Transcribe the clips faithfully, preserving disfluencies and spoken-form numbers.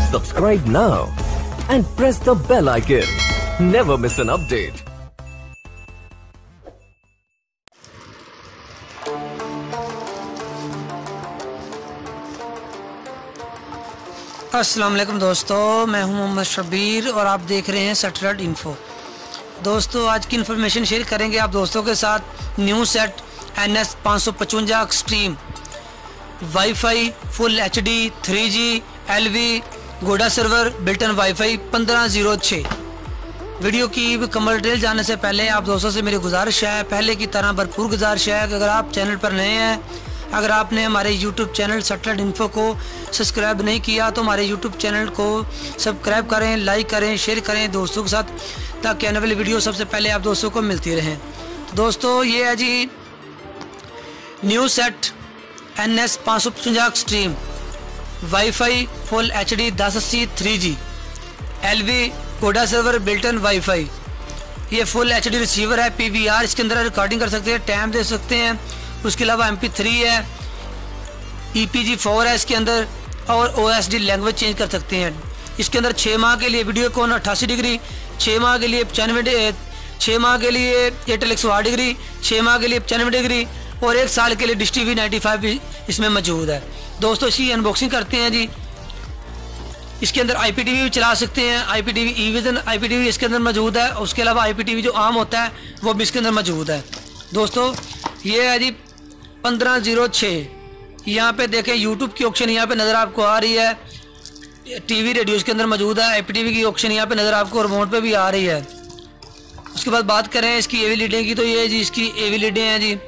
Subscribe now and press the bell icon. Never miss an update. अस्सलाम वालेकुम दोस्तों, मैं हूं मोहम्मद शबीर और आप देख रहे हैं सैटेलाइट इन्फो। दोस्तों आज की इन्फॉर्मेशन शेयर करेंगे आप दोस्तों के साथ। न्यू सेट एन एस पाँच सौ पचवंजा extreme wifi full H D three G L V गोडा सर्वर बिल्टन वाईफाई पंद्रह जीरो छः। वीडियो की कमर डिटेल जानने से पहले आप दोस्तों से मेरी गुजारिश है, पहले की तरह भरपूर गुजारिश है कि अगर आप चैनल पर नए हैं, अगर आपने हमारे यूट्यूब चैनल सैटेलाइट इन्फो को सब्सक्राइब नहीं किया तो हमारे यूट्यूब चैनल को सब्सक्राइब करें, लाइक करें, शेयर करें दोस्तों के साथ, ताकि आने वाली वीडियो सबसे पहले आप दोस्तों को मिलती रहें। तो दोस्तों ये है जी न्यू सेट एन एस पाँच सौ पचवंजा extreme wifi full H D दस अस्सी थ्री जी एल वी कोडा सर्वर बिल्टन वाईफाई। ये फुल एच डी रिसीवर है, पी वी आर इसके अंदर रिकॉर्डिंग कर सकते हैं, टाइम दे सकते हैं। उसके अलावा एम पी थ्री है, ई पी जी फोर है इसके अंदर, और O S D language change कर सकते हैं। इसके अंदर छः माह के लिए वीडियो कॉन अट्ठासी डिग्री, छः माह के लिए पचानवे, छः माह के लिए एयरटेल एक सौ आठ डिग्री, छः माह के लिए पचानवे डिग्री और एक साल के लिए dish T V ninety five भी इसमें मौजूद है। दोस्तों इसकी अनबॉक्सिंग करते हैं जी। इसके अंदर आई पी टी वी भी चला सकते हैं, I P T V E vision I P T V इसके अंदर मौजूद है। उसके अलावा आई पी टी वी जो आम होता है वो भी इसके अंदर मौजूद है। दोस्तों ये है जी पंद्रह जीरो छः। यहाँ पे देखें यूट्यूब की ऑप्शन यहाँ पे नज़र आपको आ रही है, टीवी रेडियो इसके अंदर मौजूद है, आई पी टी वी की ऑप्शन यहाँ पे नज़र आपको रिमोट पे भी आ रही है। उसके बाद बात करें इसकी एवी लीडें की, तो ये जी इसकी एवी लीडें हैं जी।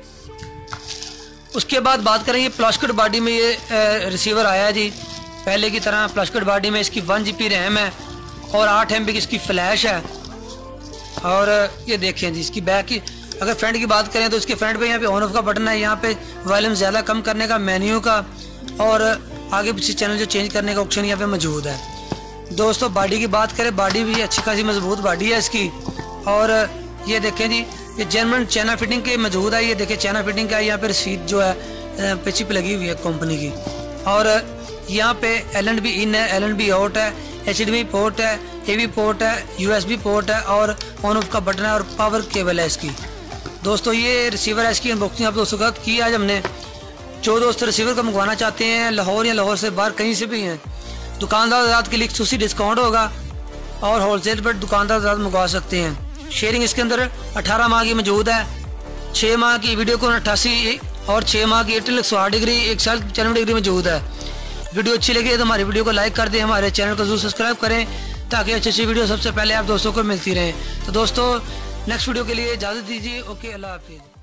उसके बाद बात करें ये प्लास्टिक बॉडी में ये रिसीवर आया है जी, पहले की तरह प्लास्टिक बॉडी में। इसकी वन जी बी रैम है और आठ एम बी की इसकी फ्लैश है। और ये देखें जी इसकी बैक की अगर फ्रंट की बात करें तो इसके फ्रंट पे यहाँ पे ऑन ऑफ का बटन है, यहाँ पे वॉल्यूम ज़्यादा कम करने का, मेन्यू का, और आगे पीछे चैनल जो चेंज करने का ऑप्शन यहाँ पे मौजूद है। दोस्तों बॉडी की बात करें, बॉडी भी अच्छी खासी मजबूत बॉडी है इसकी। और ये देखें जी ये जर्मन चाइना फिटिंग के मौजूद है। ये देखें चाइना फिटिंग का यहाँ पे रसीद जो है पिची पे लगी हुई है कंपनी की। और यहाँ पे एल एंड बी इन है, एल एंड बी आउट है, H D M I port है, ए वी पोर्ट है, यू एस बी पोर्ट है और ऑन ऑफ का बटन है और पावर केबल है इसकी। दोस्तों ये रिसीवर है, इसकी अनबॉक्सिंग आप दोस्तों का की आज हमने। जो दोस्त रिसीवर का मंगवाना चाहते हैं लाहौर या लाहौर से बाहर कहीं से भी हैं, दुकानदार आजाद के लिए खुसूसी डिस्काउंट होगा और होलसेल पर दुकानदार आजाद मंगवा सकते हैं। शेयरिंग इसके अंदर अठारह माह की मौजूद है, छः माह की वीडियो को अट्ठासी और छः माह की एयरटेल एक सौ आठ डिग्री, एक साल पचानवे डिग्री मौजूद है। वीडियो अच्छी लगी तो हमारी वीडियो को लाइक कर दें, हमारे चैनल को जरूर सब्सक्राइब करें ताकि अच्छी अच्छी वीडियो सबसे पहले आप दोस्तों को मिलती रहें। तो दोस्तों नेक्स्ट वीडियो के लिए इजाज़त दीजिए। ओके, अल्लाह हाफिज़।